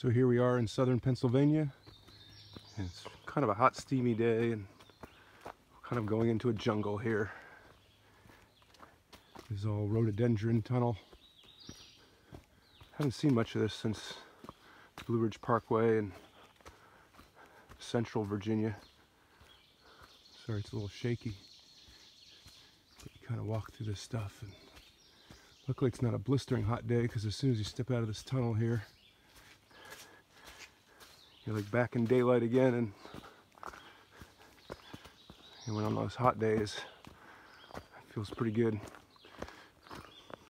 So here we are in southern Pennsylvania. And it's kind of a hot, steamy day, and kind of going into a jungle here. This is all Rhododendron tunnel. Haven't seen much of this since Blue Ridge Parkway in central Virginia. Sorry, it's a little shaky. But you kind of walk through this stuff, and luckily it's not a blistering hot day, because as soon as you step out of this tunnel here, you're like back in daylight again. And when on those hot days, it feels pretty good.